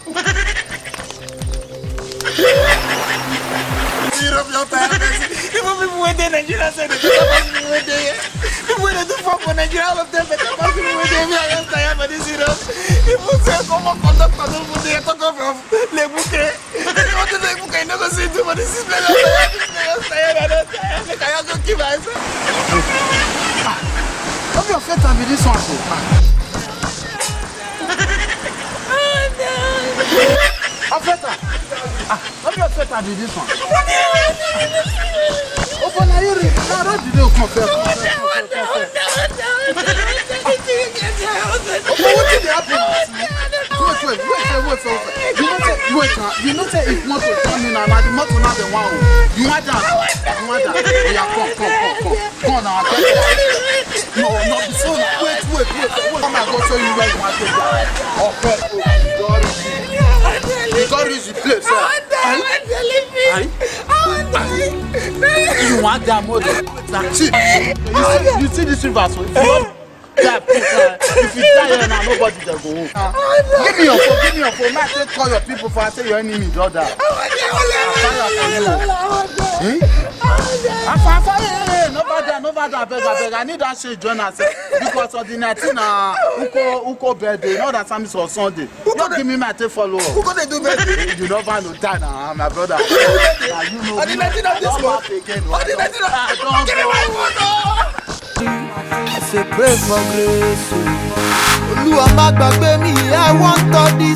Europe, your time. People went in Nigeria said that they went there. People went to fuck for Nigeria, all of them, but the person went there. I am tired of this Europe. People say, come on, conduct for them, they talk of Le Bouquet. They want to Le Bouquet, no go see too, but this is better. I am tired, I have to keep myself. How your fête avec this one? En fait, how your fête avec this one? Open a ear, I don't do no confess. You know say if motor come in and the motor not the one. You want that? Yeah, come now. No, before wait. Come and go show you where you want to go. Okay, you got reach the place. You want that motor? See, you see this river, so if you die here now, nobody will go home. Give me your phone. I say call your people for I say your enemy brother. Nobody, I beg. I need that shit join us because of the 19 Uko birthday. Not that time is on Sunday. Don't give me my take follow. Who gonna do birthday? You never know that now, my brother. You know. On the 19 of this month. On the 19 of give me my photo. I say pray for grace. Olúwa má gbàgbé mi, I want to